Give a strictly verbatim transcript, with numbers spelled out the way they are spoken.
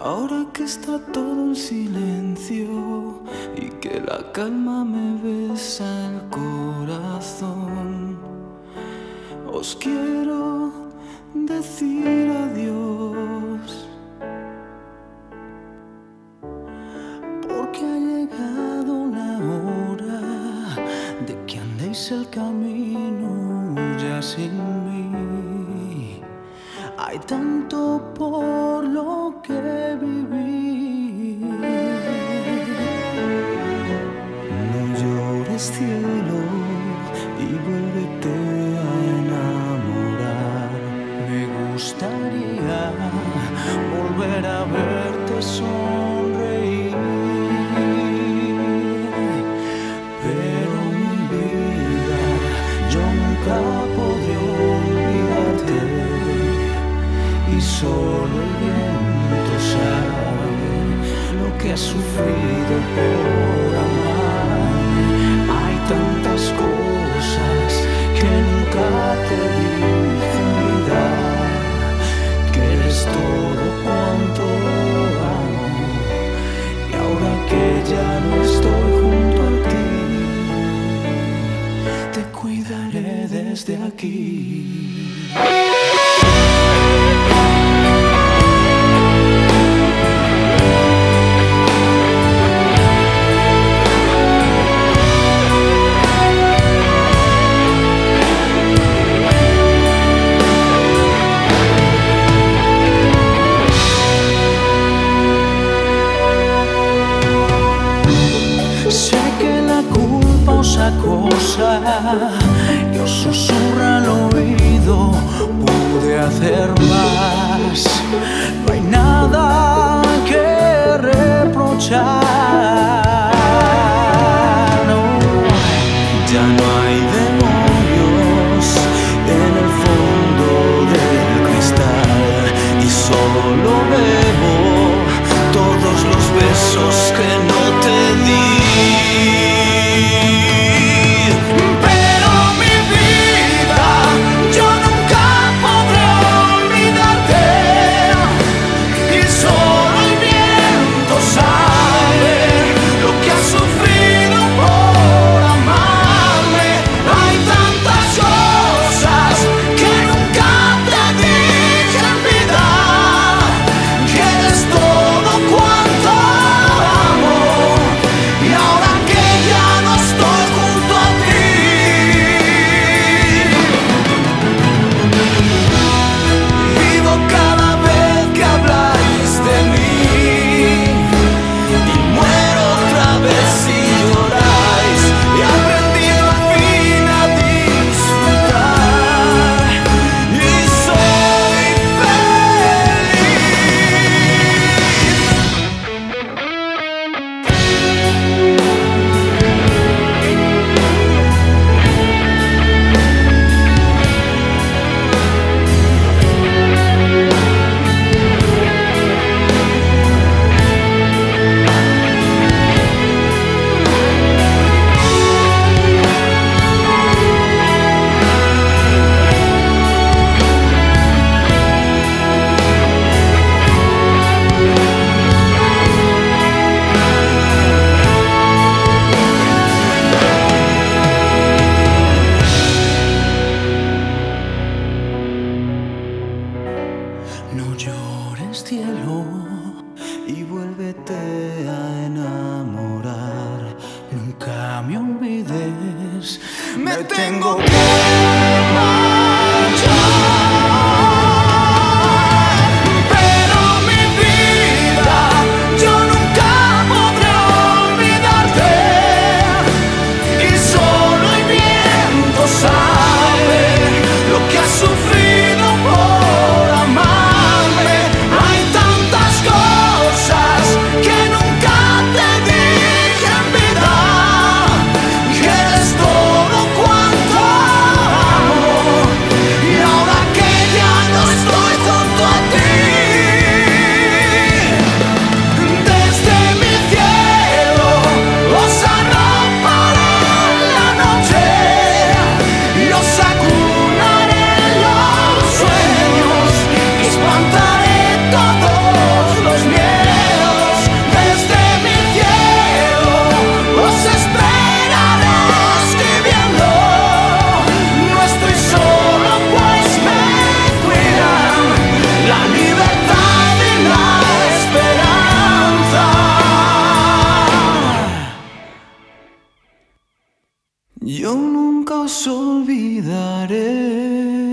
Ahora que está todo en silencio y que la calma me besa el corazón, os quiero decir adiós, porque ha llegado la hora de que andéis el camino ya sin mí. Hay tanto por lo que vivir. No llores, cielo, y vuélvete a enamorar. Me gustaría volver a verte sonreír, pero mi vida, yo nunca podré olvidarte. Y solo el viento sabe lo que has sufrido por amar. Hay tantas cosas que nunca te dije en vida, que eres todo cuanto amo. Y ahora que ya no estoy junto a ti, te cuidaré desde aquí. Cosa y os susurra al oído, pude hacer más. No hay nada que reprochar, no. Ya no hay demonios en el fondo del cristal y solo bebo todos los besos que no te di. No llores, cielo, y vuélvete a enamorar. Nunca me olvides, me tengo que marchar. Pero mi vida, yo nunca podré olvidarte. Y solo el viento sabe lo que has sufrido por amar. Todo cuanto Yo nunca os olvidaré.